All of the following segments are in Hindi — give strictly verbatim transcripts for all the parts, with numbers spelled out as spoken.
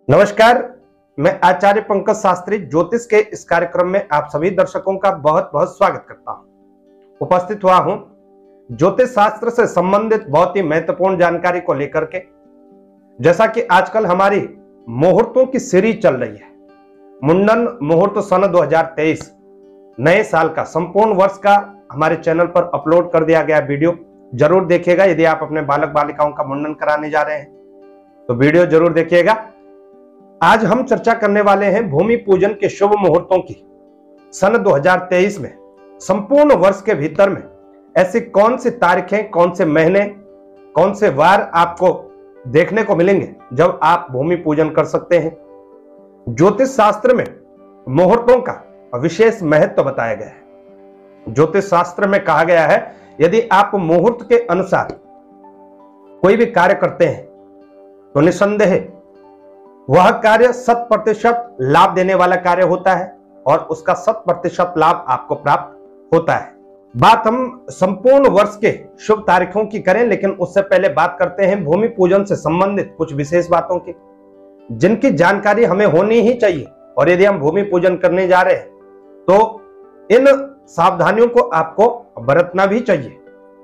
नमस्कार, मैं आचार्य पंकज शास्त्री ज्योतिष के इस कार्यक्रम में आप सभी दर्शकों का बहुत बहुत स्वागत करता हूं। उपस्थित हुआ हूं ज्योतिष शास्त्र से संबंधित बहुत ही महत्वपूर्ण जानकारी को लेकर के। जैसा कि आजकल हमारी मुहूर्तों की सीरीज चल रही है, मुंडन मुहूर्त सन दो हज़ार तेईस नए साल का संपूर्ण वर्ष का हमारे चैनल पर अपलोड कर दिया गया वीडियो जरूर देखिएगा। यदि आप अपने बालक बालिकाओं का मुंडन कराने जा रहे हैं तो वीडियो जरूर देखिएगा। आज हम चर्चा करने वाले हैं भूमि पूजन के शुभ मुहूर्तों की। सन दो हज़ार तेईस में संपूर्ण वर्ष के भीतर में ऐसी कौन सी तारीखें, कौन से महीने, कौन से वार आपको देखने को मिलेंगे जब आप भूमि पूजन कर सकते हैं। ज्योतिष शास्त्र में मुहूर्तों का विशेष महत्व बताया गया है। ज्योतिष शास्त्र में कहा गया है, यदि आप मुहूर्त के अनुसार कोई भी कार्य करते हैं तो निसंदेह वह कार्य शत प्रतिशत लाभ देने वाला कार्य होता है और उसका शत प्रतिशत लाभ आपको प्राप्त होता है। बात हम संपूर्ण वर्ष के शुभ तारीखों की करें, लेकिन उससे पहले बात करते हैं भूमि पूजन से संबंधित कुछ विशेष बातों की, जिनकी जानकारी हमें होनी ही चाहिए। और यदि हम भूमि पूजन करने जा रहे हैं तो इन सावधानियों को आपको बरतना भी चाहिए।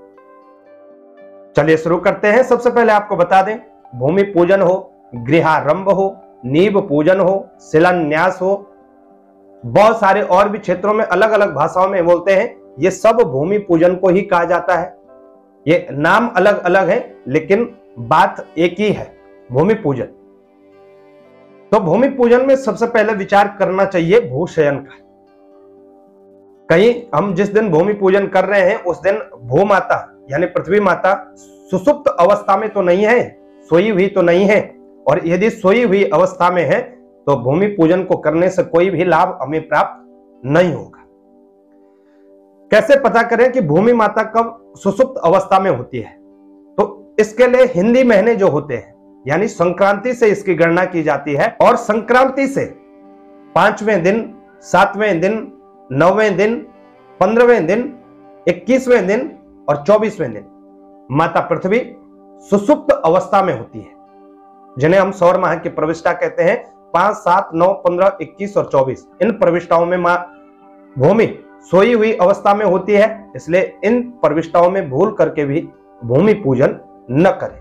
चलिए शुरू करते हैं। सबसे पहले आपको बता दें, भूमि पूजन हो, गृहारंभ हो, नींव पूजन हो, शिलान्यास हो, बहुत सारे और भी क्षेत्रों में अलग अलग भाषाओं में बोलते हैं, ये सब भूमि पूजन को ही कहा जाता है। ये नाम अलग अलग है लेकिन बात एक ही है, भूमि पूजन। तो भूमि पूजन में सबसे पहले विचार करना चाहिए भूशयन का। कहीं हम जिस दिन भूमि पूजन कर रहे हैं उस दिन भूमाता यानी पृथ्वी माता सुसुप्त अवस्था में तो नहीं है, सोई हुई तो नहीं है। और यदि सोई हुई अवस्था में है तो भूमि पूजन को करने से कोई भी लाभ हमें प्राप्त नहीं होगा। कैसे पता करें कि भूमि माता कब सुसुप्त अवस्था में होती है? तो इसके लिए हिंदी महीने जो होते हैं यानी संक्रांति से इसकी गणना की जाती है। और संक्रांति से पांचवें दिन, सातवें दिन, नौवें दिन, पंद्रहवें दिन, इक्कीसवें दिन और चौबीसवें दिन माता पृथ्वी सुसुप्त अवस्था में होती है, जिन्हें हम सौर माह की प्रविष्टा कहते हैं। पांच, सात, नौ, पंद्रह, इक्कीस और चौबीस इन प्रविष्टाओं में मां भूमि सोई हुई अवस्था में होती है। इसलिए इन प्रविष्टाओं में भूल करके भी भूमि पूजन न करें।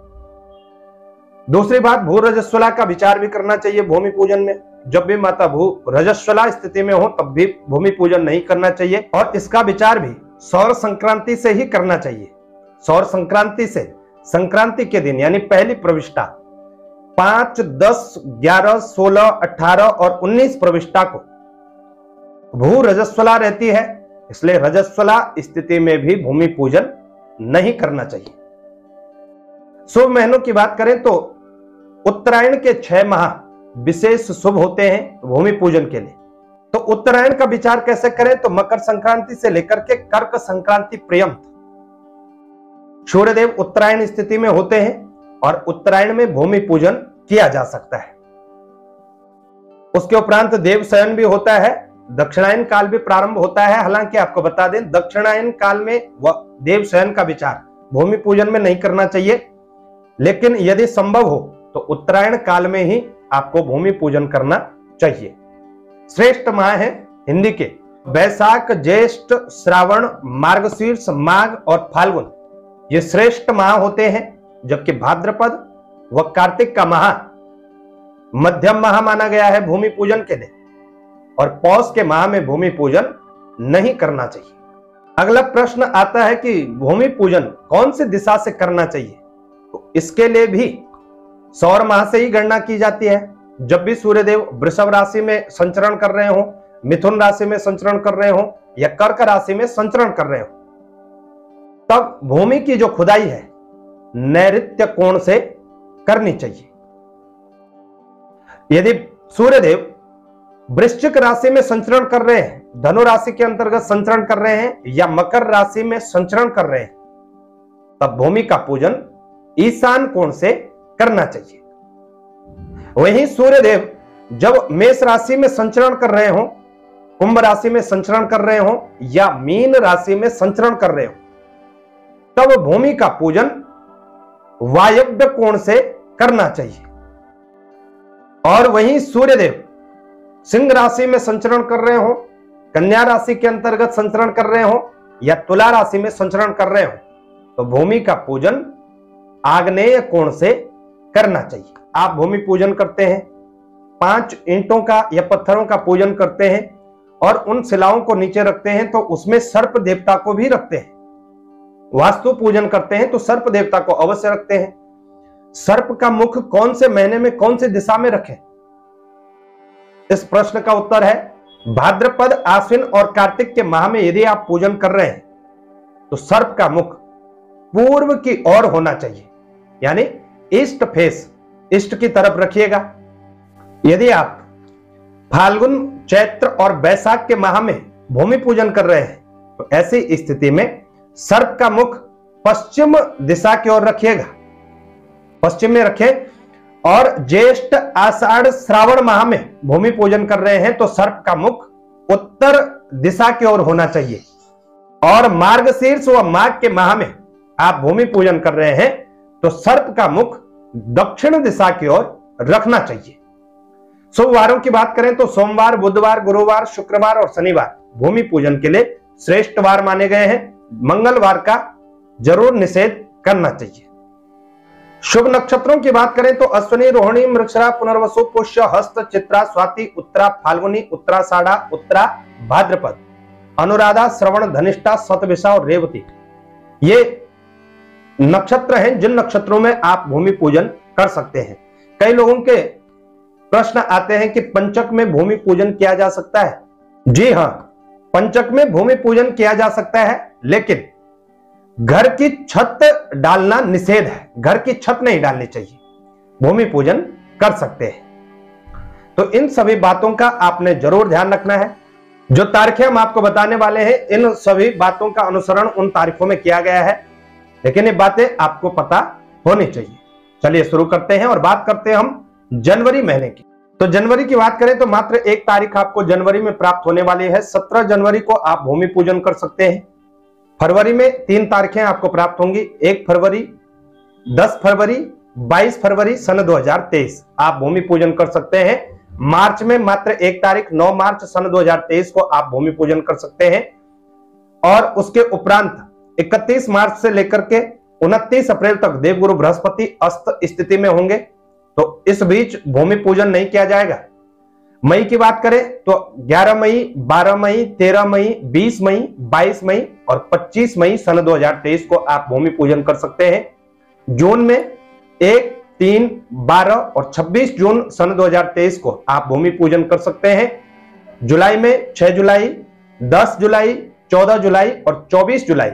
दूसरी बात, भू रजस्वला का विचार भी करना चाहिए भूमि पूजन में। जब भी माता भू रजस्वला स्थिति में हो तब भी भूमि पूजन नहीं करना चाहिए। और इसका विचार भी सौर संक्रांति से ही करना चाहिए। सौर संक्रांति से संक्रांति के दिन यानी पहली प्रविष्टा पांच, दस, ग्यारह, सोलह, अठारह और उन्नीस प्रविष्टा को भू रजस्वला रहती है। इसलिए रजस्वला स्थिति में भी भूमि पूजन नहीं करना चाहिए। शुभ महीनों की बात करें तो उत्तरायण के छह माह विशेष शुभ होते हैं भूमि पूजन के लिए। तो उत्तरायण का विचार कैसे करें? तो मकर संक्रांति से लेकर के कर्क संक्रांति पर्यंत सूर्यदेव उत्तरायण स्थिति में होते हैं और उत्तरायण में भूमि पूजन किया जा सकता है। उसके उपरांत देव शयन भी होता है, दक्षिणायन काल भी प्रारंभ होता है। हालांकि आपको बता दें, दक्षिणायन काल में देव शयन का विचार भूमि पूजन में नहीं करना चाहिए, लेकिन यदि संभव हो तो उत्तरायण काल में ही आपको भूमि पूजन करना चाहिए। श्रेष्ठ माह है हिंदी के वैशाख, ज्येष्ठ, श्रावण, मार्गशीर्ष, माघ और फाल्गुन, ये श्रेष्ठ माह होते हैं। जबकि भाद्रपद व कार्तिक का माह मध्यम माह माना गया है भूमि पूजन के लिए। और पौष के माह में भूमि पूजन नहीं करना चाहिए। अगला प्रश्न आता है कि भूमि पूजन कौन सी दिशा से करना चाहिए? तो इसके लिए भी सौर माह से ही गणना की जाती है। जब भी सूर्यदेव वृषभ राशि में संचरण कर रहे हो, मिथुन राशि में संचरण कर रहे हो या कर्क राशि में संचरण कर रहे हो, तब भूमि की जो खुदाई है नैऋत्य कोण से करनी चाहिए। यदि सूर्यदेव वृश्चिक राशि में संचरण कर रहे हैं, धनु राशि के अंतर्गत संचरण कर रहे हैं या मकर राशि में संचरण कर रहे हैं, तब भूमि का पूजन ईशान कोण से करना चाहिए। वहीं सूर्यदेव जब मेष राशि में संचरण कर रहे हो, कुंभ राशि में संचरण कर रहे हो या मीन राशि में संचरण कर रहे हो, तब भूमि का पूजन वायव्य कोण से करना चाहिए। और वहीं सूर्यदेव सिंह राशि में संचरण कर रहे हो, कन्या राशि के अंतर्गत संचरण कर रहे हो या तुला राशि में संचरण कर रहे हो, तो भूमि का पूजन आग्नेय कोण से करना चाहिए। आप भूमि पूजन करते हैं, पांच ईंटों का या पत्थरों का पूजन करते हैं और उन शिलाओं को नीचे रखते हैं, तो उसमें सर्प देवता को भी रखते हैं। वास्तु पूजन करते हैं तो सर्प देवता को अवश्य रखते हैं। सर्प का मुख कौन से महीने में कौन से दिशा में रखें? इस प्रश्न का उत्तर है भाद्रपद, आश्विन और कार्तिक के माह में यदि आप पूजन कर रहे हैं तो सर्प का मुख पूर्व की ओर होना चाहिए, यानी ईस्ट फेस, ईस्ट की तरफ रखिएगा। यदि आप फाल्गुन, चैत्र और बैसाख के माह में भूमि पूजन कर रहे हैं तो ऐसी स्थिति में सर्प का मुख पश्चिम दिशा की ओर रखिएगा, पश्चिम में रखें। और ज्येष्ठ, आषाढ़, श्रावण माह में भूमि पूजन कर रहे हैं तो सर्प का मुख उत्तर दिशा की ओर होना चाहिए। और मार्गशीर्ष व माघ के माह में आप भूमि पूजन कर रहे हैं तो सर्प का मुख दक्षिण दिशा की ओर रखना चाहिए। शुभ वारों की बात करें तो सोमवार, बुधवार, गुरुवार, शुक्रवार और शनिवार भूमि पूजन के लिए श्रेष्ठ वार माने गए हैं। मंगलवार का जरूर निषेध करना चाहिए। शुभ नक्षत्रों की बात करें तो अश्विनी, रोहिणी, मृगशिरा, पुनर्वसु, पुष्य, हस्त, चित्रा, स्वाति, उत्तरा, फाल्गुनी, उत्तराषाढ़ा, उत्तरा, भाद्रपद, अनुराधा, श्रवण, धनिष्ठा, शतभिषा और रेवती ये नक्षत्र हैं जिन नक्षत्रों में आप भूमि पूजन कर सकते हैं। कई लोगों के प्रश्न आते हैं कि पंचक में भूमि पूजन किया जा सकता है। जी हां, पंचक में भूमि पूजन किया जा सकता है, लेकिन घर की छत डालना निषेध है। घर की छत नहीं डालनी चाहिए, भूमि पूजन कर सकते हैं। तो इन सभी बातों का आपने जरूर ध्यान रखना है। जो तारीखें हम आपको बताने वाले हैं, इन सभी बातों का अनुसरण उन तारीखों में किया गया है, लेकिन ये बातें आपको पता होनी चाहिए। चलिए शुरू करते हैं और बात करते हैं हम जनवरी महीने की। तो जनवरी की बात करें तो मात्र एक तारीख आपको जनवरी में प्राप्त होने वाली है। सत्रह जनवरी को आप भूमि पूजन कर सकते हैं। फरवरी में तीन तारीखें आपको प्राप्त होंगी, एक फरवरी, दस फरवरी, बाईस फरवरी सन दो हजार तेईस आप भूमि पूजन कर सकते हैं। मार्च में मात्र एक तारीख, नौ मार्च सन दो हजार तेईस को आप भूमि पूजन कर सकते हैं। और उसके उपरांत इकतीस मार्च से लेकर के उनतीस अप्रैल तक देवगुरु बृहस्पति अस्त स्थिति में होंगे, तो इस बीच भूमि पूजन नहीं किया जाएगा। मई की बात करें तो ग्यारह मई, बारह मई, तेरह मई, बीस मई, बाईस मई और पच्चीस मई सन दो हजार तेईस को आप भूमि पूजन कर सकते हैं। जून में एक, तीन, बारह और छब्बीस जून सन दो हजार तेईस को आप भूमि पूजन कर सकते हैं। जुलाई में छह जुलाई, दस जुलाई, चौदह जुलाई और चौबीस जुलाई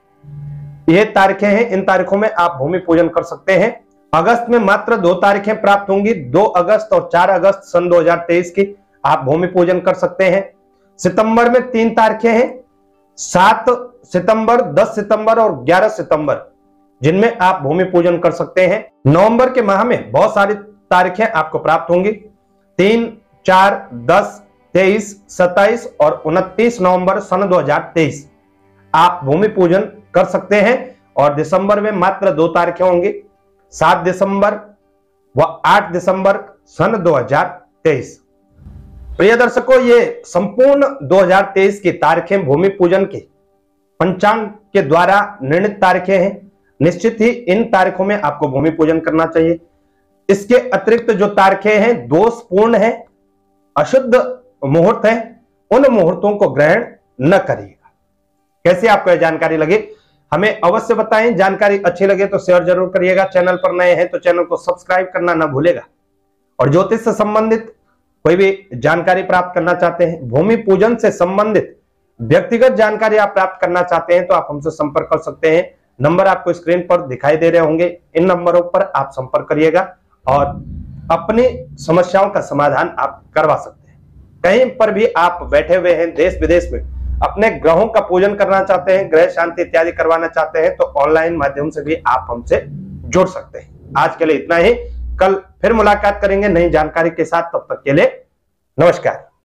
ये तारीखें हैं। इन तारीखों में आप भूमि पूजन कर सकते हैं। अगस्त में मात्र दो तारीखें प्राप्त होंगी, दो अगस्त और चार अगस्त सन दो हजार तेईस की आप भूमि पूजन कर सकते हैं। सितंबर में तीन तारीखें हैं, सात सितंबर, दस सितंबर और ग्यारह सितंबर, जिनमें आप भूमि पूजन कर सकते हैं। नवंबर के माह में बहुत सारी तारीखें आपको प्राप्त होंगी, तीन, चार, दस, तेईस, सत्ताईस और उनतीस नवंबर सन दो हजार तेईस आप भूमि पूजन कर सकते हैं। और दिसंबर में मात्र दो तारीखें होंगी, सात दिसंबर व आठ दिसंबर सन दो हजार तेईस। प्रिय दर्शकों, ये संपूर्ण दो हजार तेईस की तारीखें भूमि पूजन की पंचांग के द्वारा निर्णित तारीखें हैं। निश्चित ही इन तारीखों में आपको भूमि पूजन करना चाहिए। इसके अतिरिक्त जो तारीखें हैं दोषपूर्ण है, अशुद्ध मुहूर्त है, उन मुहूर्तों को ग्रहण न करिएगा। कैसे आपको यह जानकारी लगी हमें अवश्य बताएं। जानकारी अच्छी लगे तो शेयर जरूर करिएगा। चैनल पर नए हैं तो चैनल को सब्सक्राइब करना ना भूलेगा। और ज्योतिष से संबंधित कोई भी जानकारी प्राप्त करना चाहते हैं, भूमि पूजन से संबंधित व्यक्तिगत जानकारी आप प्राप्त करना चाहते हैं तो आप हमसे संपर्क कर सकते हैं। नंबर आपको स्क्रीन पर दिखाई दे रहे होंगे, इन नंबरों पर आप संपर्क करिएगा और अपनी समस्याओं का समाधान आप करवा सकते हैं। कहीं पर भी आप बैठे हुए हैं, देश विदेश में अपने ग्रहों का पूजन करना चाहते हैं, ग्रह शांति इत्यादि करवाना चाहते हैं तो ऑनलाइन माध्यम से भी आप हमसे जुड़ सकते हैं। आज के लिए इतना ही, कल फिर मुलाकात करेंगे नई जानकारी के साथ। तब तक के लिए नमस्कार।